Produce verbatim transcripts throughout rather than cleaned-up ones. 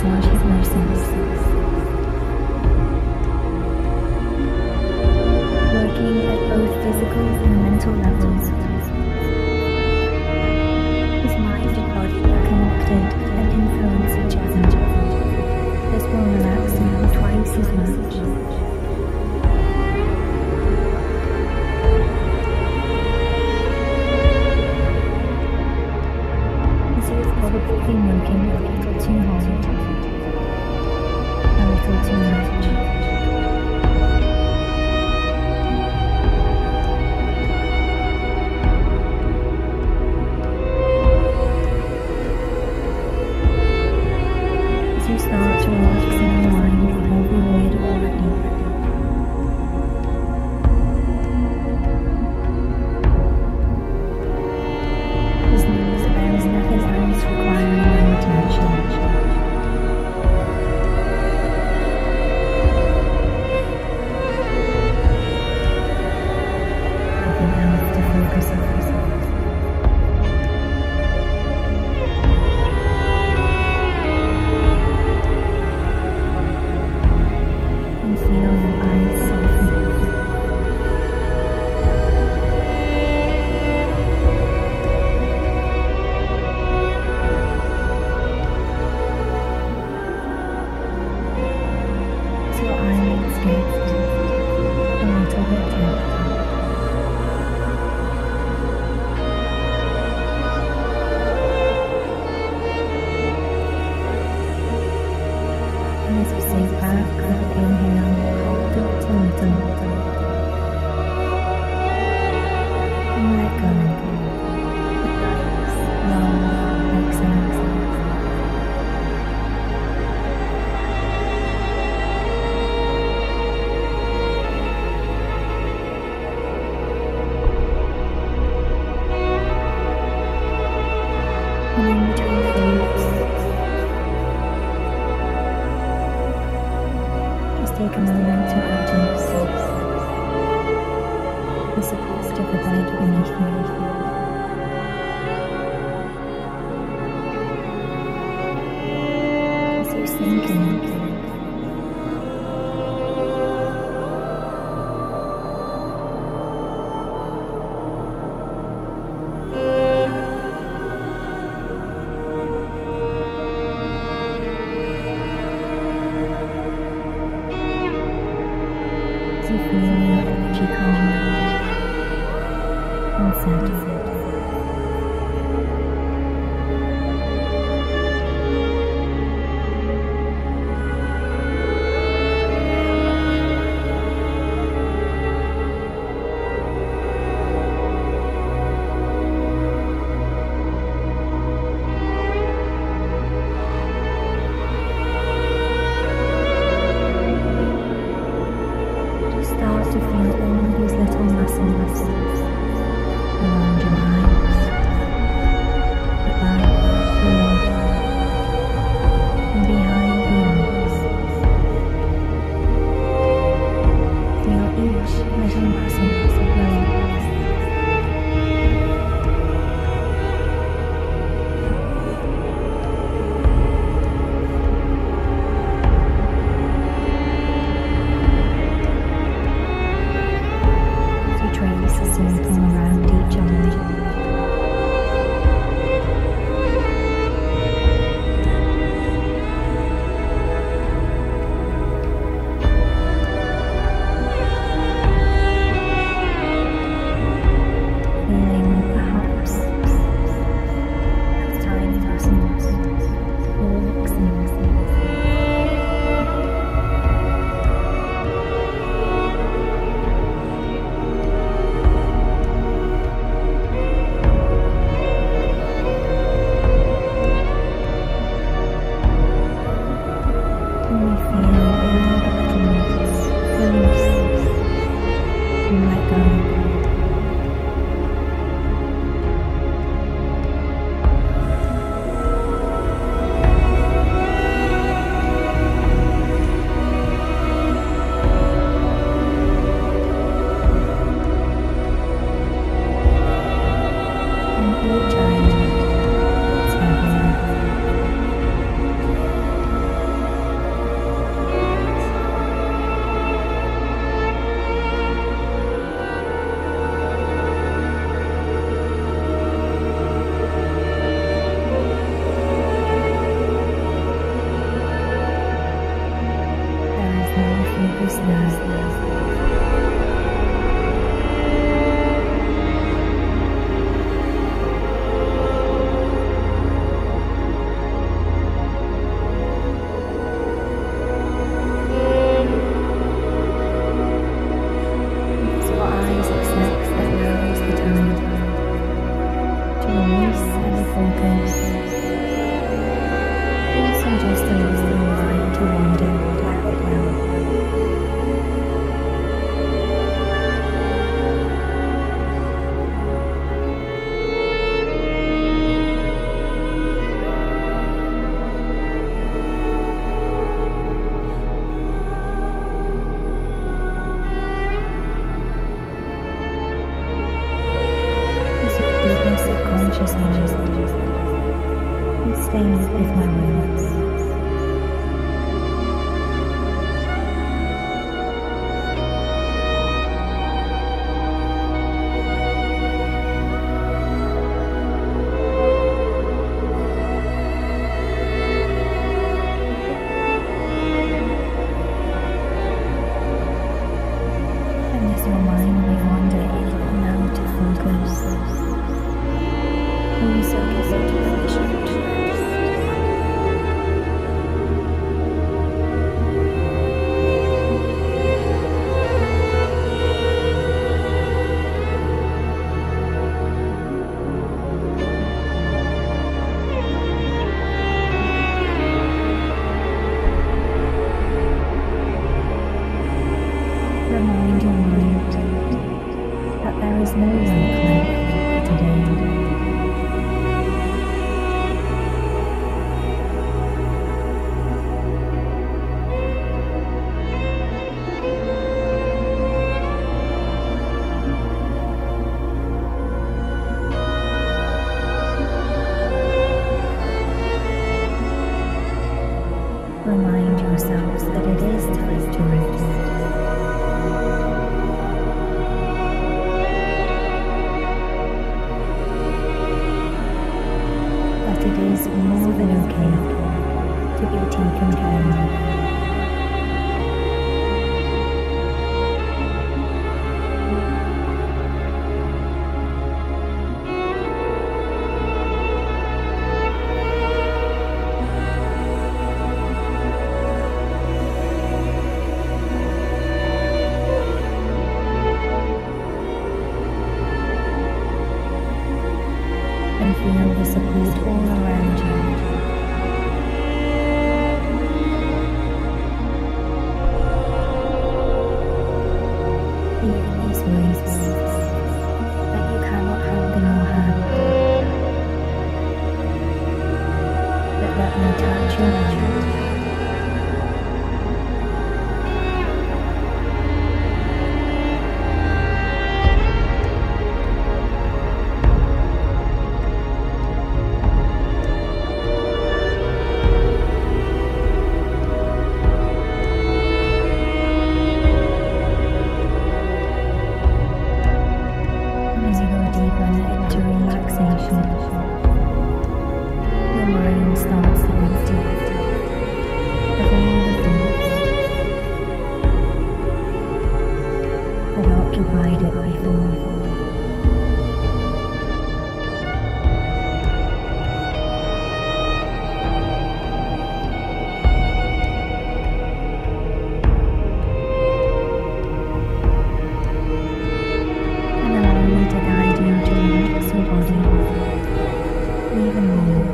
massage hypnosis, working at both physical and mental levels. His mind and body are connected and influence each other. This will relax you twice as much. As you have probably been working a little too hard, a little too much. Start to relax and unwind with every weight already. Just knows that there is nothing else requiring your attention. Nothing else to focus on. As you sink back with an inhale, hold it a little and let go. Nice, long exhale. And in between the loops, take a moment to notice the support of the bed beneath you. As you sink in, you feel your energy calm and settle. Start to feel all these little muscles around your eyes, above, below, and behind the ears. Feel each little muscle relax. Trace a circle around each eye. Feeling perhaps as tiny muscles relaxing. effortlessly slow. Staying with my words. And as your mind may wander in and out of focus, also give it permission to rest. Remind your mind that there is no work left for today. Remind yourselves that it is time to rest. That it is more than okay to be taken care of. And feel the support all around you. Even these words that you cannot hold in your hand, but that may touch your mind. As you go deeper into relaxation, your mind starts to empty of all the thoughts that occupied it before. To guide you to relax your body even more.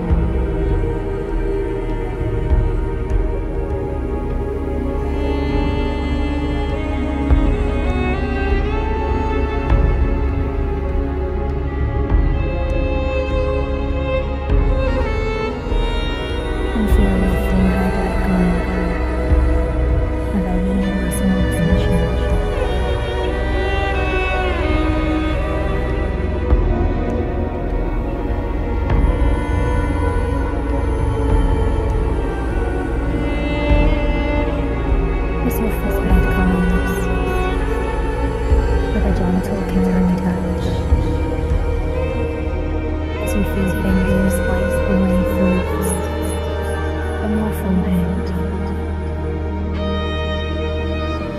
And feel your forehead let go of any muscle tension. As your forehead calms with a gentle caring touch, as you feel fingers wipe away thoughts from your forehead,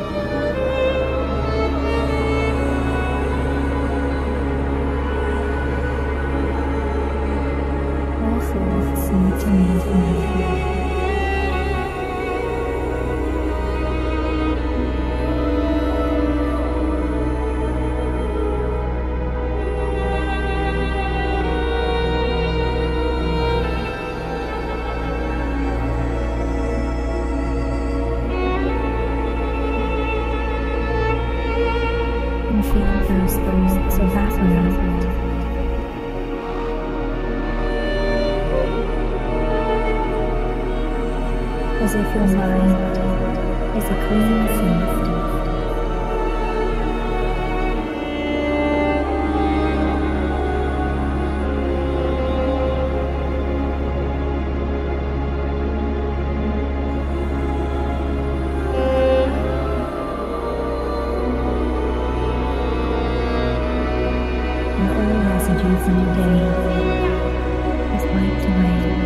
coming to me. Feel those thoughts evaporate. As if your mind is a clean sea. Residues in the day is wiped away.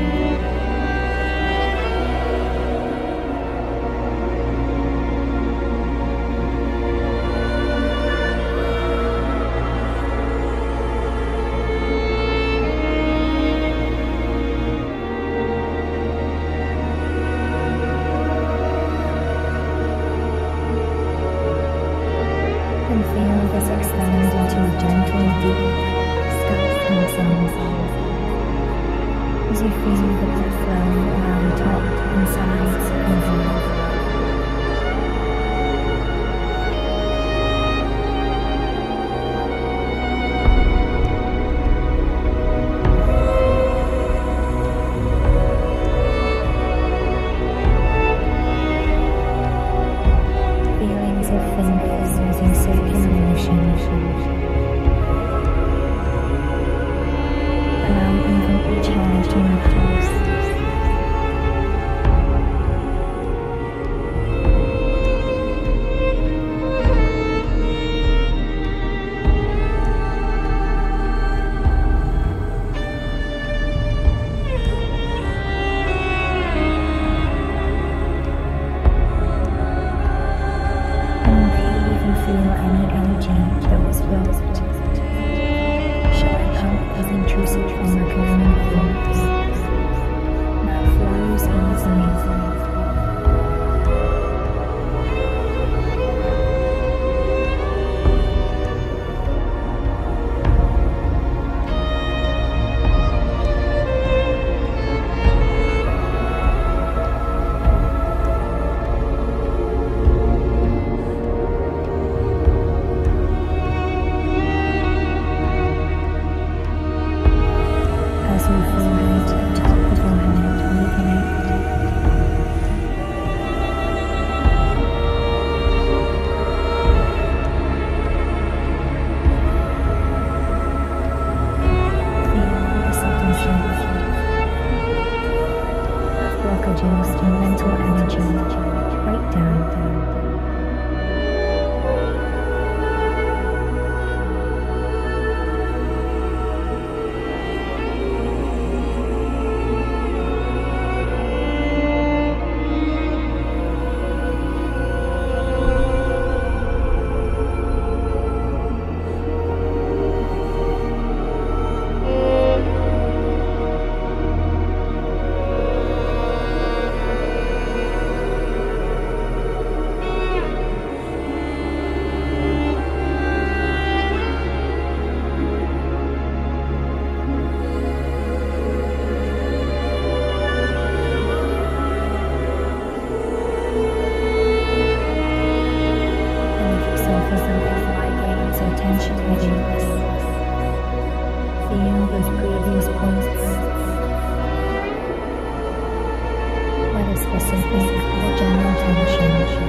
And feel this extend into a gentle deep as you feel the blood flow around the top and sides of your head. Feelings of fingers using circular motion. Charged in the pulse. And you may even feel any energy that was built, showing up as intrusive and recurring thoughts, now flows easily. As your forehead, top of your head, reconnect. Feel the subtle shift of blockages and mental energy break down. Feel those previous points, whether specific or general tension.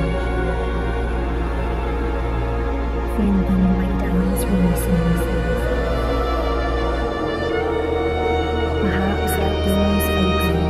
Feel them like dance releases, perhaps like blooms opening.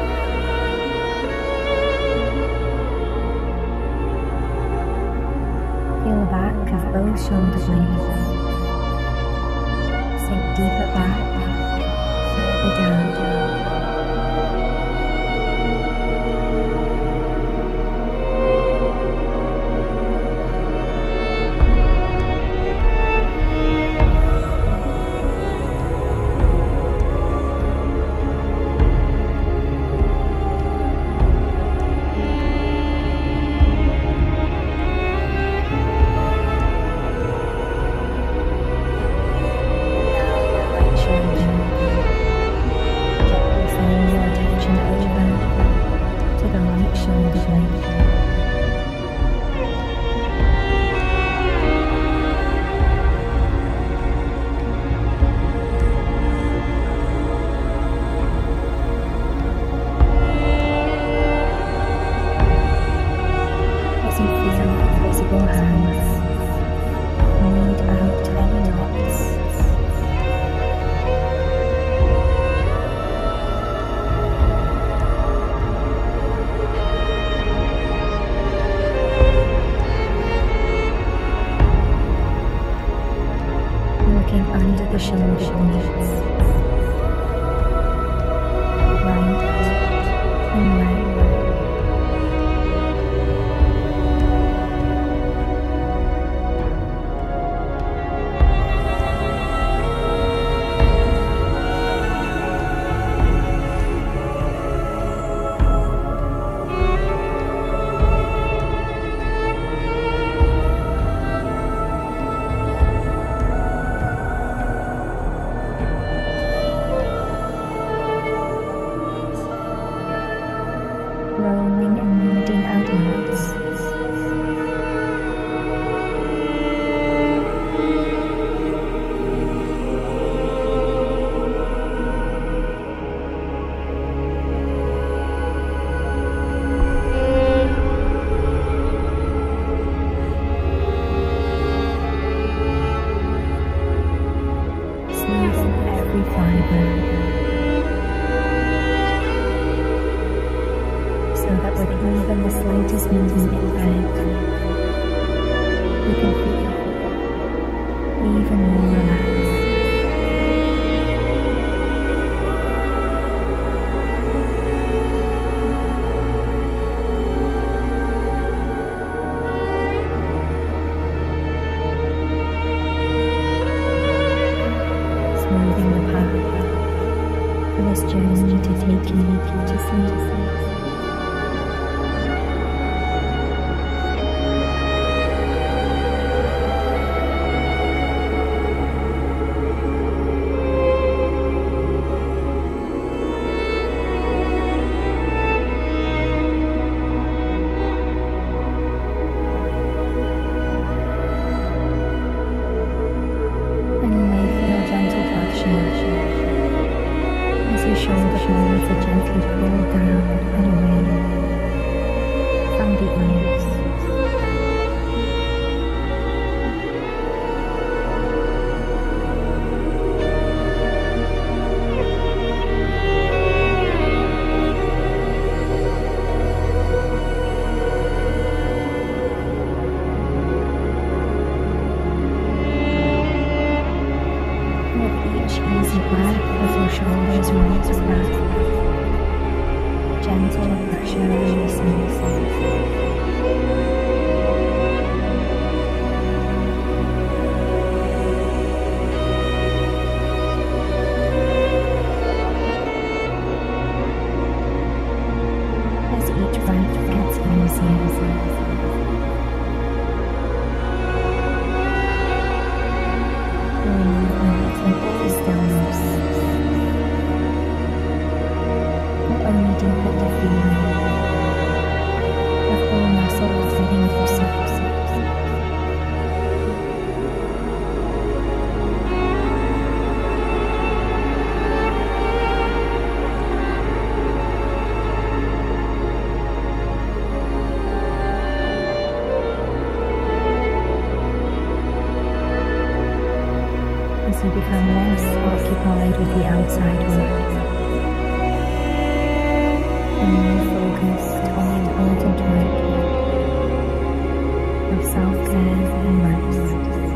both shoulder blades. Sink deeper back, further down. Under the shoulder blades, right and left. Rolling and leading outwards. Smoothing every fiber. That with even the slightest movement in bed, you can feel even more relaxed. Smoothing the path for this journey to take you to sleep. As your shoulder blades are gently pulled down and away from the ears. Easy breath as your shoulders rise back. Gentle pressure releases. As each breath gets easier. Only deepen the feeling of all muscles getting looser. As you become less occupied with the outside world, and more focused on the important work of self-care and rest.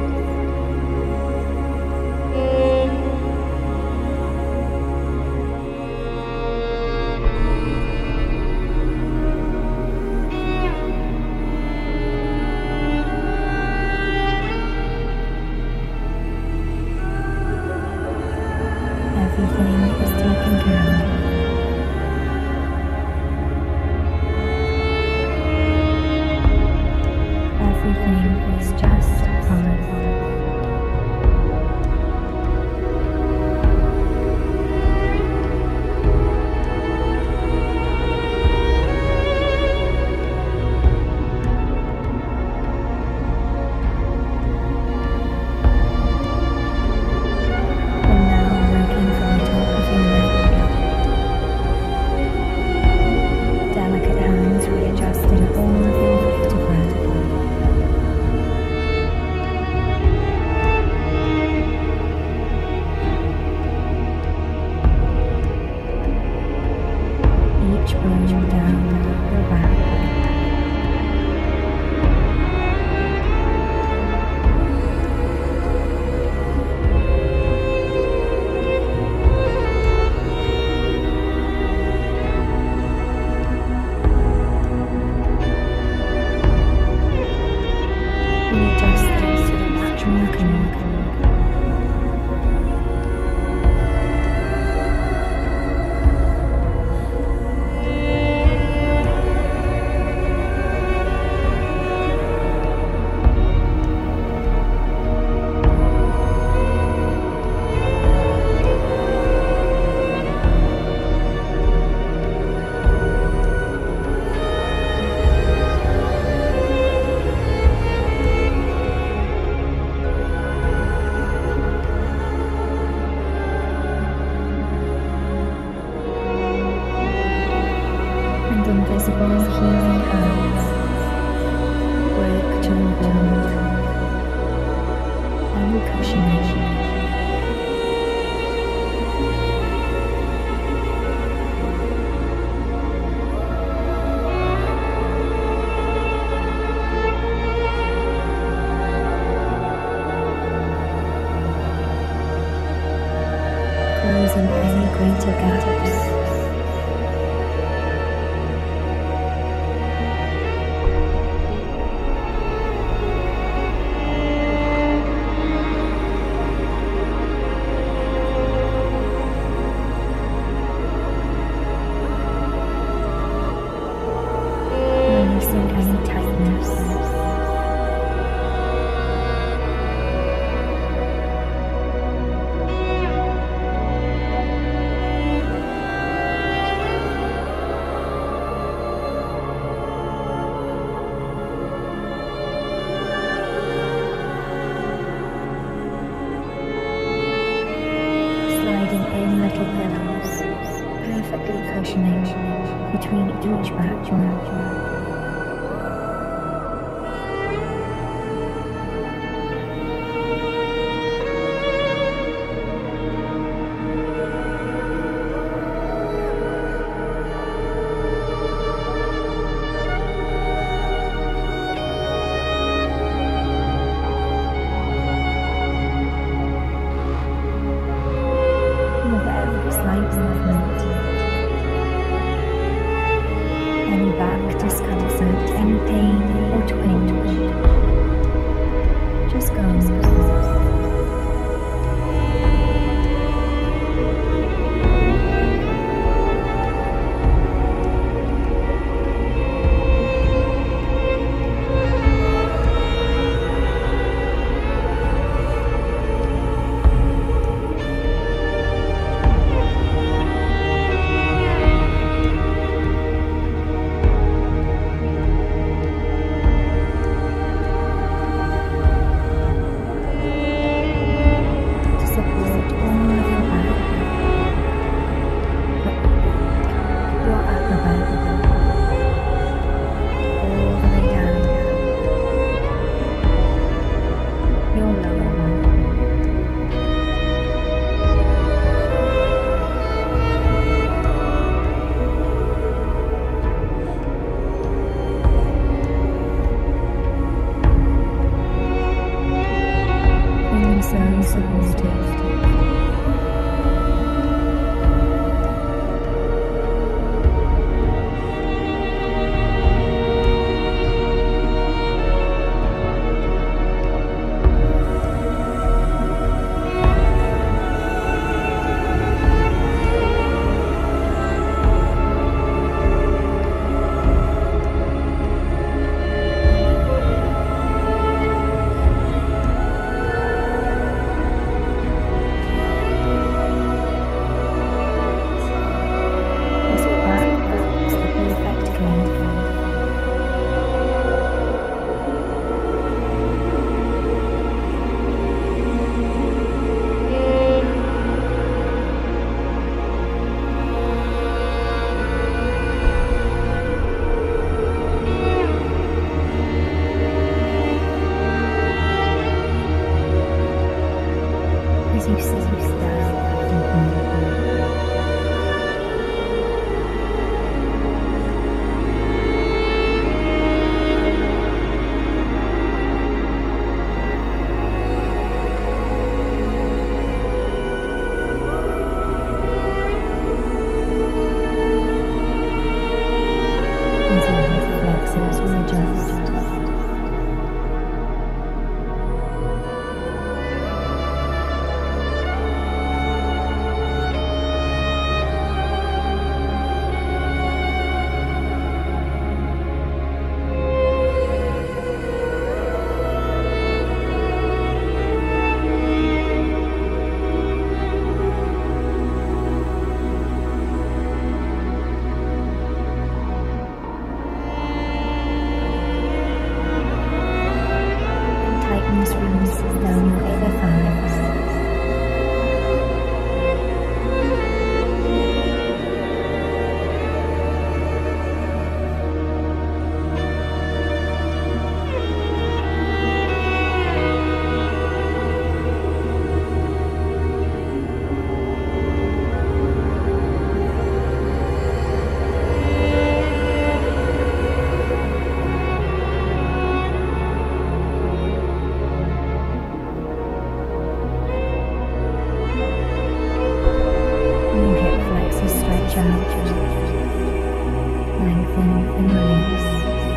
adjusting all of your vertebrae. Each bone down your back. Invisible healing hands work to rebuild any cushioning. Closing any greater gaps. Any tightness. Sliding in little pillows, perfectly cushioning between each backbone. Any back discomfort, any pain or twinge, just goes. soften and release.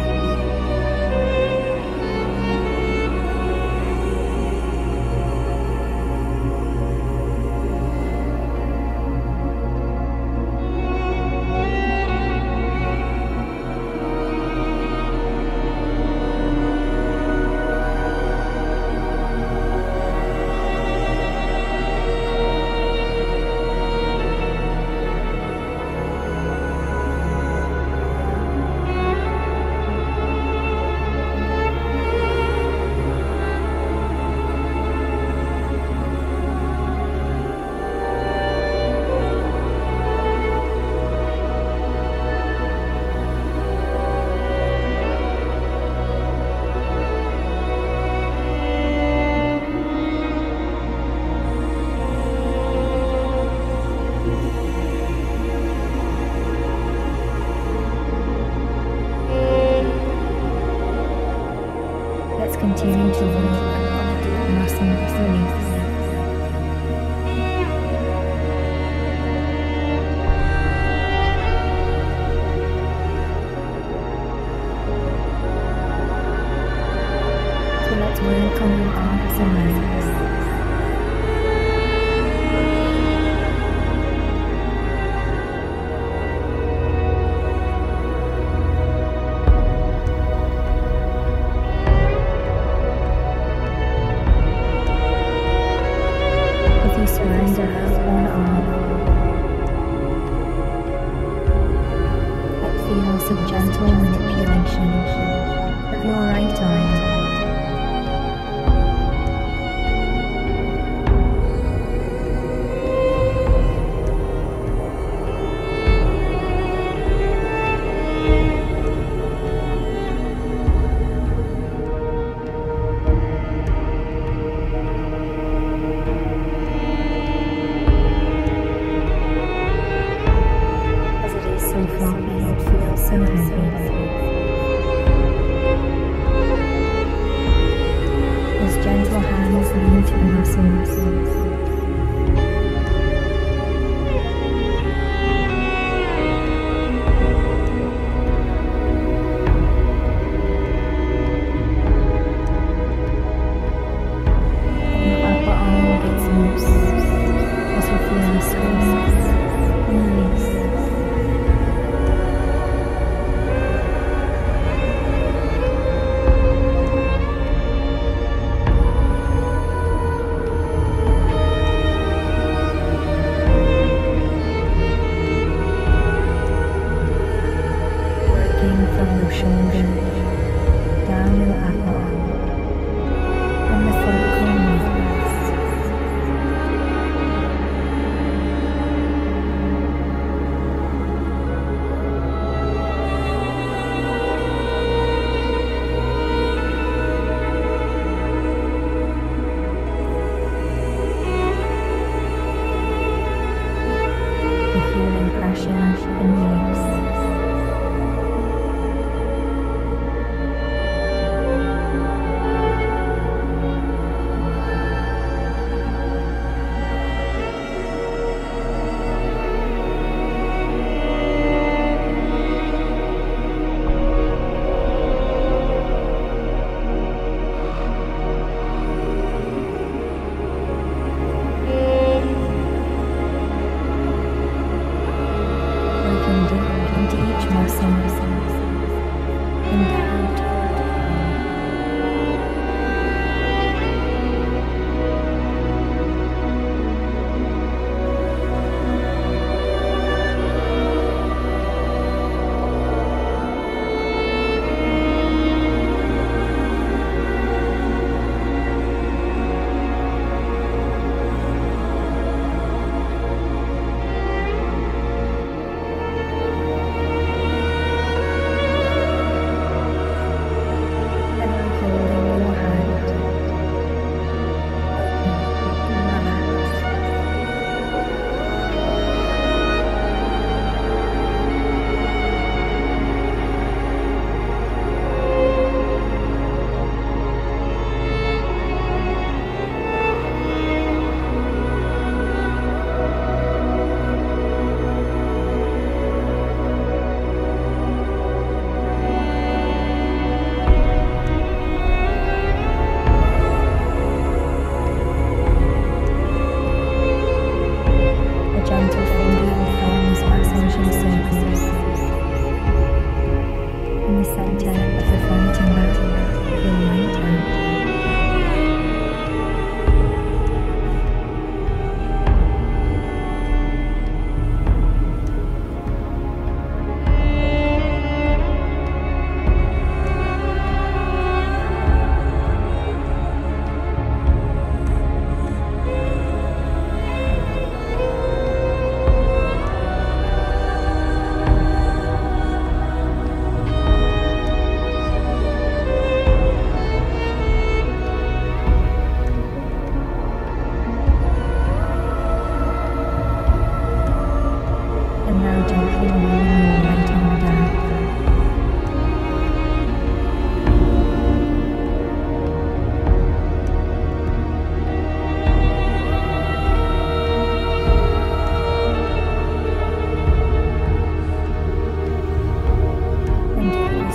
Continue to work on deep muscle release. So let's work on your arms and legs. Surrender one arm. It feels a gentle manipulation of your right arm. So heavy. His gentle hands lean to the muscles. Your upper arm gets loose as you feel a squeeze and release. From your shoulder, down your upper arm, and methodical movements. You feel impression and release.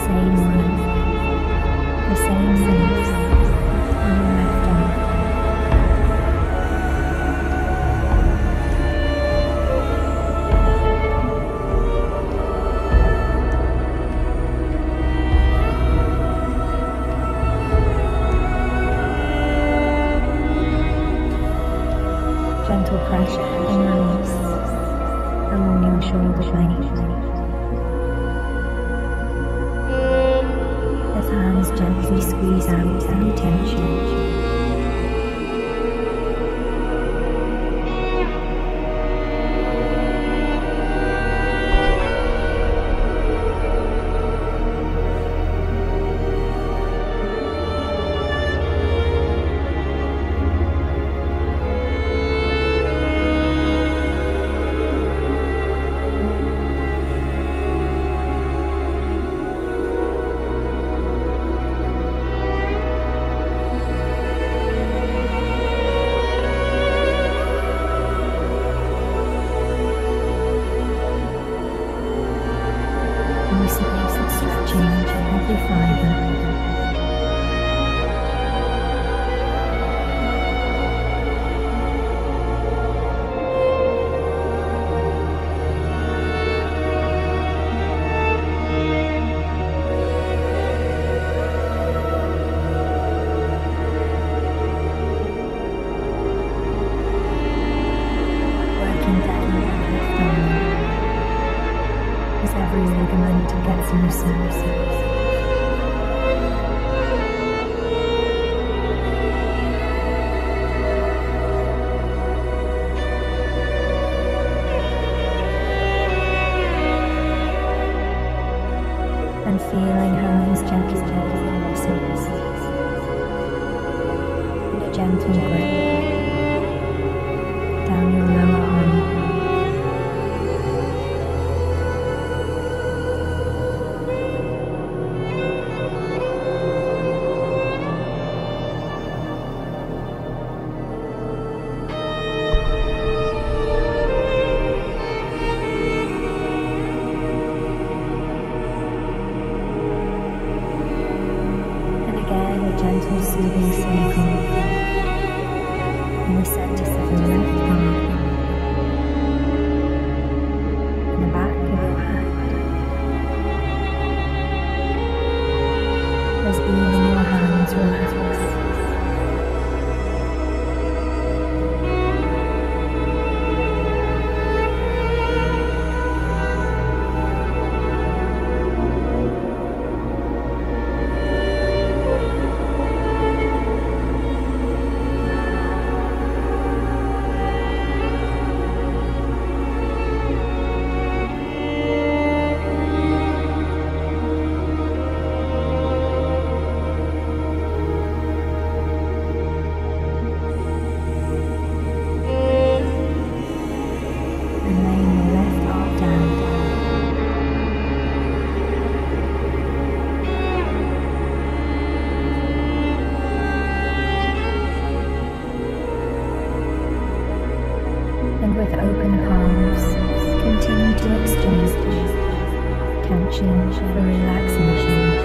same one, the same place where you left off. Gentle pressure and release along your shoulder blades. As hands gently squeeze out any tension. Every ligament gets looser. And feeling hands gently holding your muscles and a gentle grip down your lower arm. Gentle soothing circle in the center of your left arm, in the back of your hand, as even your hands relax. And with open palms, continue to exchange tension for relaxation.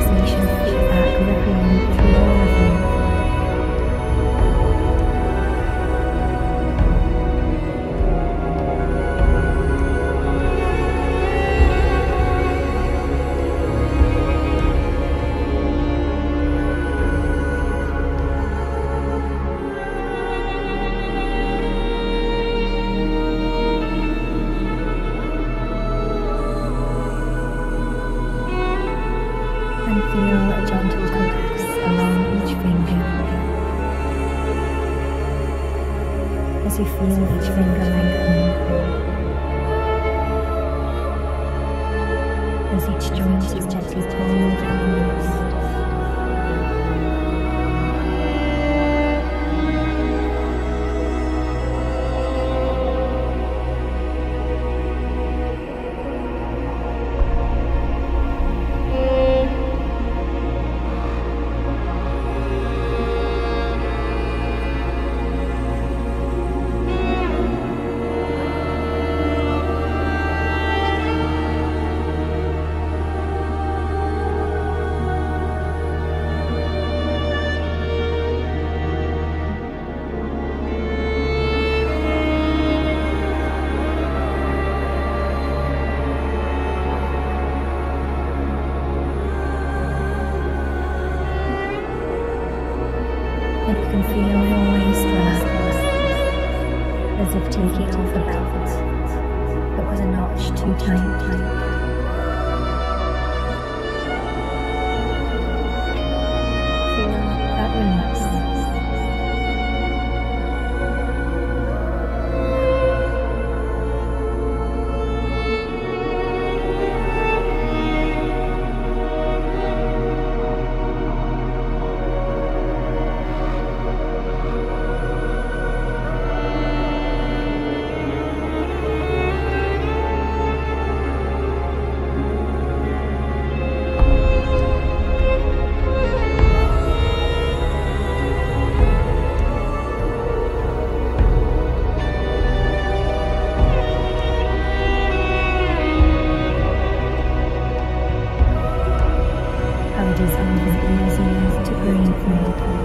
sensation of feedback rippling through all of you. Feel a gentle caress along each finger as you feel each finger lengthening, as each joint is gently pulled and loosed. And you can feel your waist relax, as if taking off a belt that was a notch too tight. Feel that release. It is even easier to breathe now.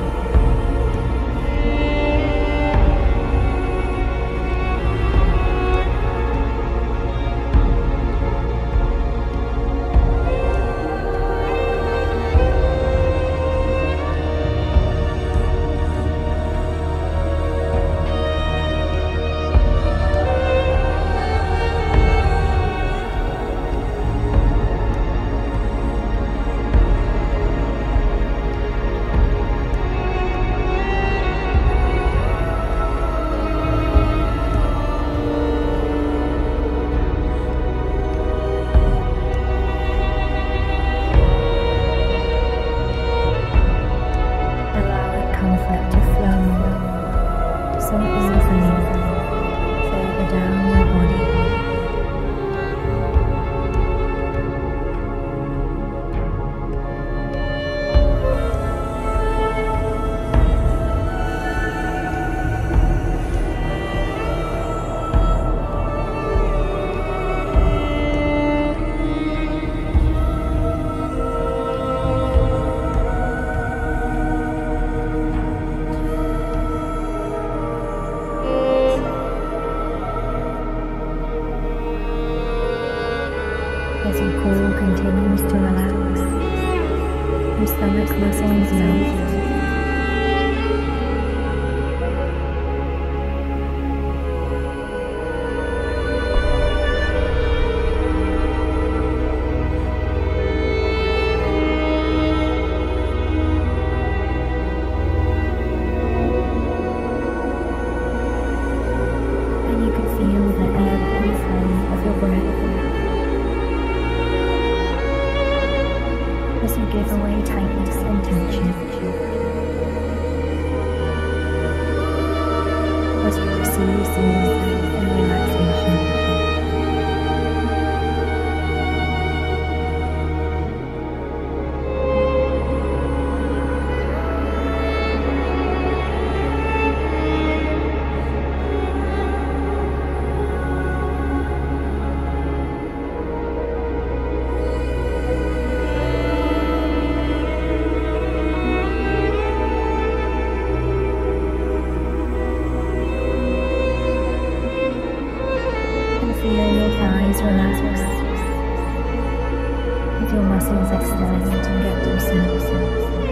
So easily further down your body. As your core continues to relax, your stomach muscles melt. And you can feel the ebb and flow of your breath as you give away tightness and tension, as you receive smooth and relaxation. as your muscles extend and get loosened.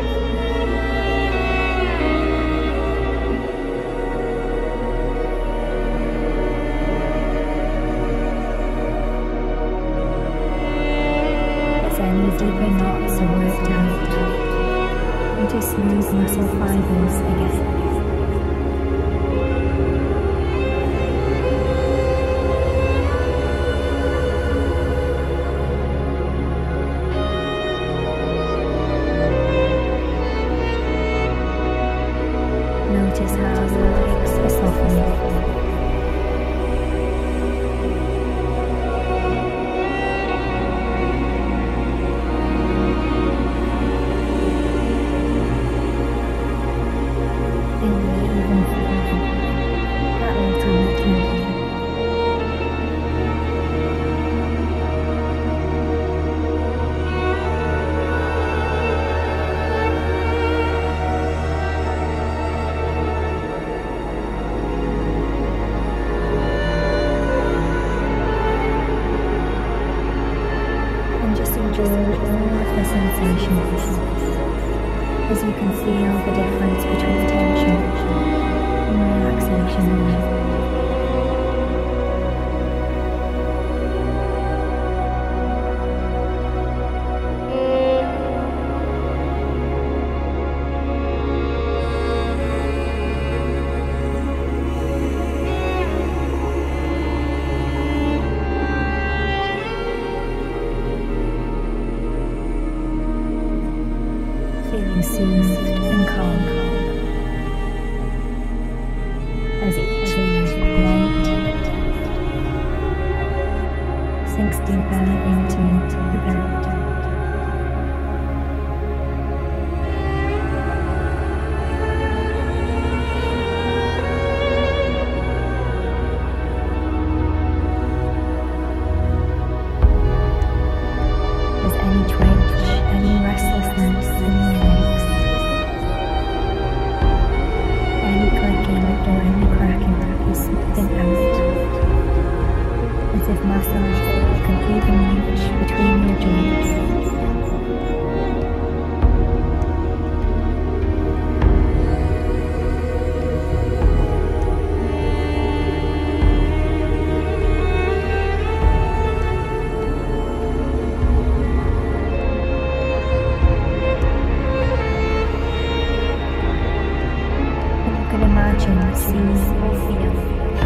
Deeper knots are worked out into smooth muscle fibers again. Notice how your legs are softening. Enjoy all of the sensations as you can feel the difference between tension and relaxation. Feeling soothed and calm as each weight sinks deeper into the bed. As any twitch, any restlessness in your legs, any clicking or any cracking is smoothed out, as if massage can even reach between your joints. Imagine, see, or feel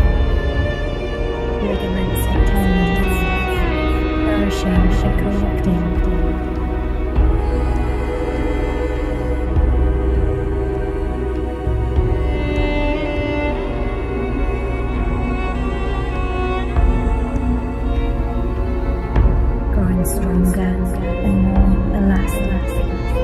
ligaments and tendons nourishing and correcting. Growing stronger and more elastic.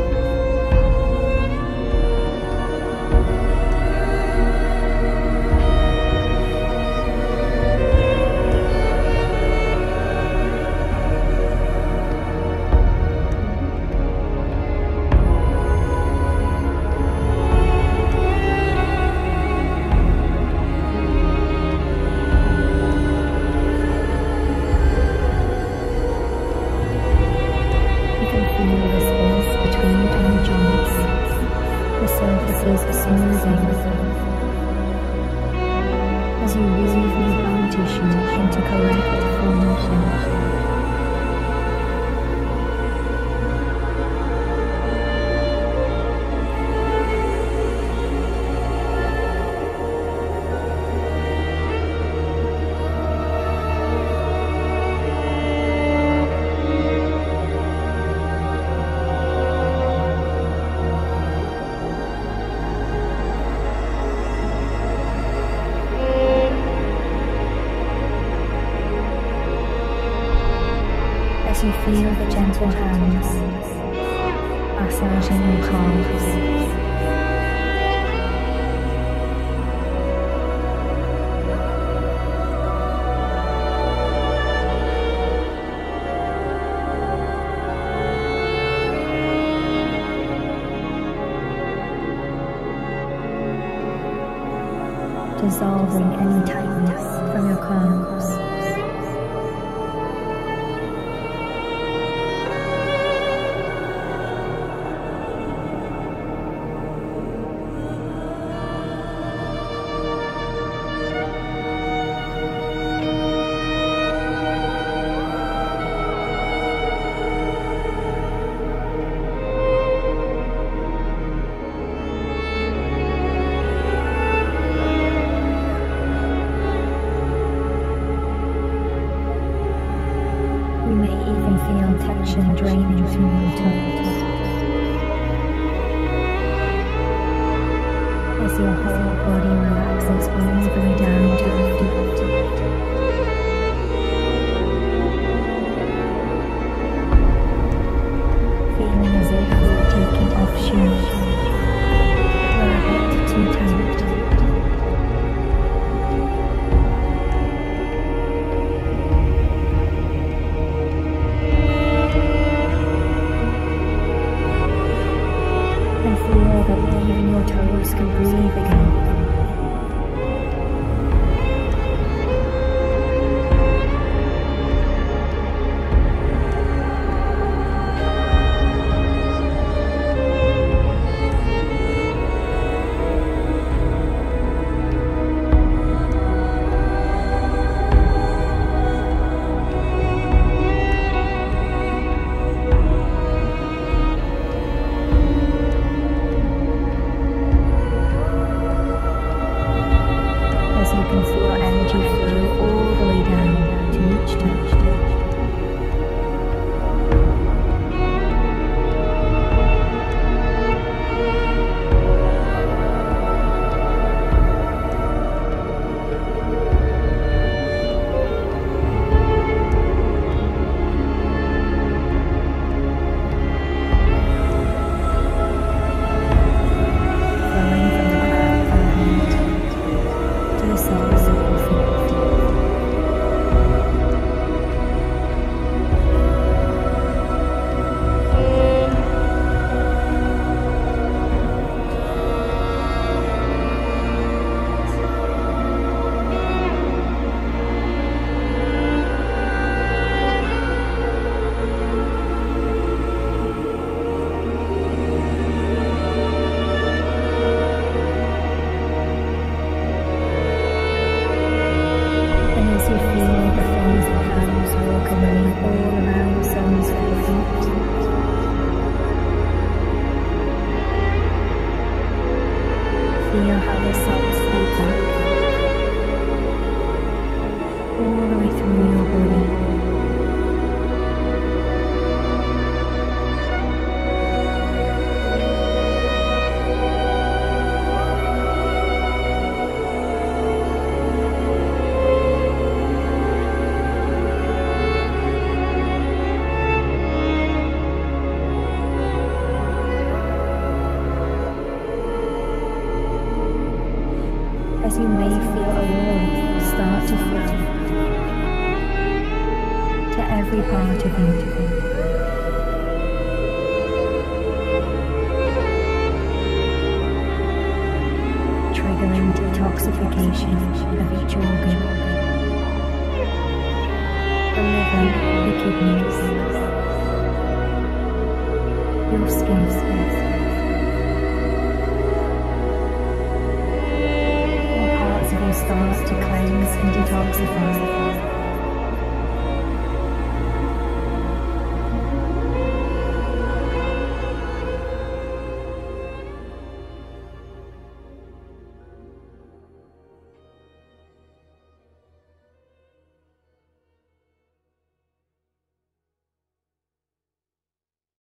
Surfaces smoothing as you weave your bone tissue into correct formation. As you feel the gentle hands massaging your calves. Dissolving any tightness from your calves. reflection draining through your toes. As your whole body relaxes all the way down to your feet. Feeling as if you were taking off shoes that were a bit too tight. And feel that even your toes can breathe again. You can feel energy flow all the way down to each touch. Flowing from the crown of your head to the soles of your feet. As you feel the fins of hands walk away all around the soles of your feet, feel how the soles float back all the way through your body. As you may feel allure start to flow to every part of you. Triggering detoxification of each organ. The liver, the kidneys, your skin. Start to cleanse and detoxify.